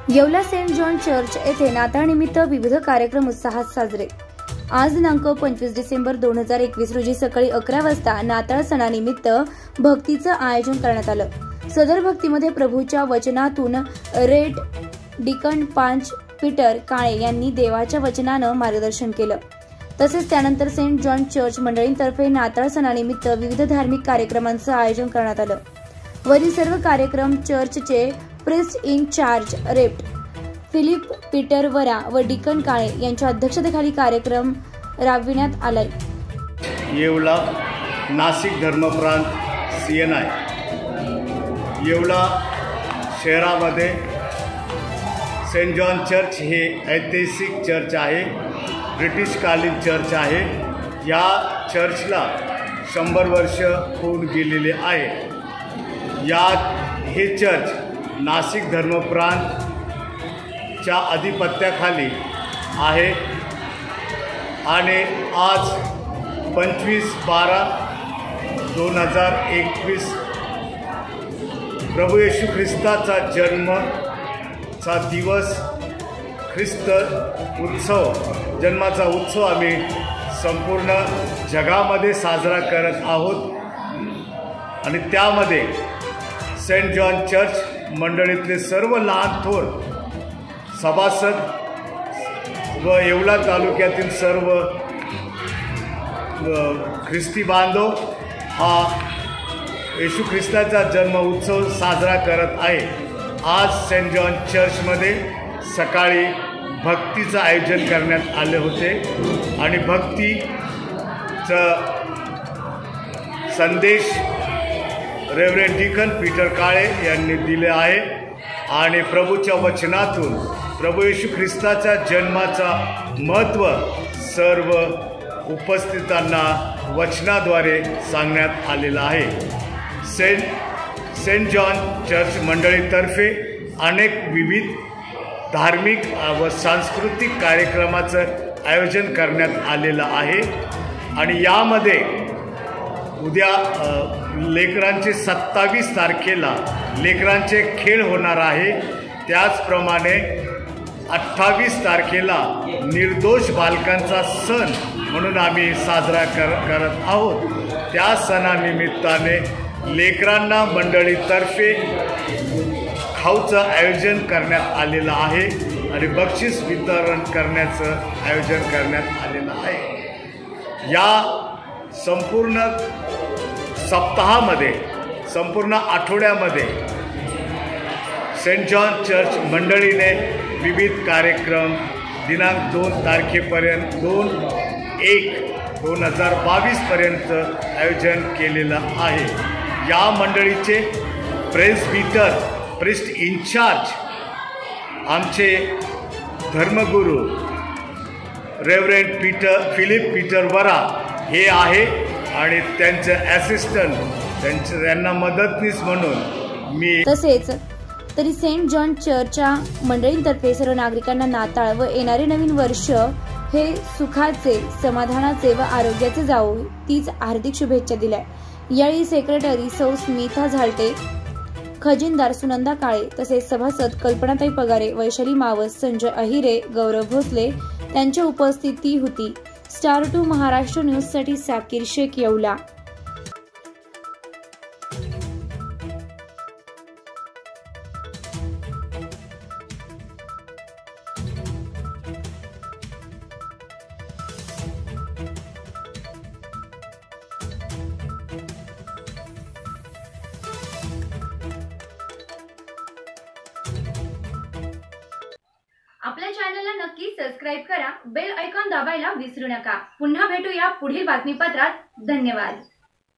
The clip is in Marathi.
येवला सेंट जॉन चर्च येथे नाताळनिमित्त विविध कार्यक्रम उत्साहात साजरे। आज दिनांक 25 डिसेंबर 2021 रोजी सकाळी 11 वाजता नाताळ सणानिमित्त भक्तीचं आयोजन करण्यात आलं। सदर भक्तीमध्ये प्रभूच्या वचनातून रेड डिकन पांच पीटर काळे यांनी देवाच्या वचनानं मार्गदर्शन केलं। तसेच त्यानंतर सेंट जॉन चर्च मंडळींतर्फे नाताळ सणानिमित्त विविध धार्मिक कार्यक्रमांचं आयोजन करण्यात आलं। वरील सर्व कार्यक्रम चर्चचे प्रिस्ट इन चार्ज रेप्ट फिलिप पीटर वरा व डिकन काळे यांच्या अध्यक्षतेखाली कार्यक्रम राबविण्यात आलाय। येवला नाशिक धर्मप्रांत CNI येवला शहरामध्ये सेंट जॉन चर्च हे ऐतिहासिक चर्च आहे, ब्रिटिशकालीन चर्च आहे। या चर्चला 100 वर्ष होऊन गेलेले आहे। हे चर्च नाशिक धर्मप्रांतच्या अधिपत्याखाली आहे आणि आज 25/12/2021 प्रभू येशू ख्रिस्ताचा जन्माचा दिवस ख्रिस्त उत्सव जन्माचा उत्सव आम्ही संपूर्ण जगामध्ये साजरा करत आहोत आणि त्यामध्ये सेंट जॉन चर्च मंडळीतले सर्व लहान थोर सभासद व येवला तालुक्यातील सर्व ख्रिस्ती बांधव हा येशू ख्रिस्ताचा जन्म उत्सव साजरा करत आहे। आज सेंट जॉन चर्चमध्ये सकाळी भक्तीचं आयोजन करण्यात आले होते आणि भक्तीचा संदेश रेव्हरंड डिकन पीटर काळे यांनी दिले आहे आणि प्रभूच्या वचनातून प्रभू येशू ख्रिस्ताच्या जन्माचा महत्त्व सर्व उपस्थितांना वचनाद्वारे सांगण्यात आलेलं आहे। सेंट जॉन चर्च मंडळीतर्फे अनेक विविध धार्मिक व सांस्कृतिक कार्यक्रमाचं आयोजन करण्यात आलेलं आहे आणि यामध्ये उद्या लेकरांचे 27 तारखेला लेकरांचे खेळ होणार आहे। त्याचप्रमाणे 28 तारखेला निर्दोष बालकांचा सण म्हणून आम्ही साजरा करत आहोत। त्या सणानिमित्ताने लेकरांना मंडळीतर्फे खाऊचं आयोजन करण्यात आलेलं आहे आणि बक्षीस वितरण करण्याचं आयोजन करण्यात आलेलं आहे। या संपूर्ण सप्ताहामध्ये संपूर्ण आठवड्यामध्ये सेंट जॉन चर्च मंडळीने विविध कार्यक्रम दिनांक 2 तारखेपर्यंत 2/1/2022 पर्यंत आयोजन केलेलं आहे। या मंडळीचे प्रिस्ट इन्चार्ज आमचे धर्मगुरू रेव्हरंड फिलिप पीटर वरा हे आहे आणि त्यांचे असिस्टंट त्यांना मदतनीस म्हणून मी। तसेच तरी सेंट जॉन चर्चच्या मंडळींतर्फे सर्व नागरिकांना नाताळ व येणारे नवीन वर्ष हे सुखाचे, समाधानाचे व आरोग्याचे जावो तीच हार्दिक शुभेच्छा दिल्या। यावेळी सेक्रेटरी सौ स्मिता झालटे, खजिनदार सुनंदा काळे तसेच सभासद कल्पनाताई पगारे, वैशाली मावस, संजय अहिरे, गौरव भोसले त्यांच्या उपस्थिती होती। स्टार 2 महाराष्ट्र न्यूज साठी साकीर शेख, येवला। आपल्या चॅनलला नक्की सबस्क्राइब करा, बेल आयकॉन दाबायला विसरू नका। पुन्हा भेटूया पुढील बातमीपत्रात। धन्यवाद।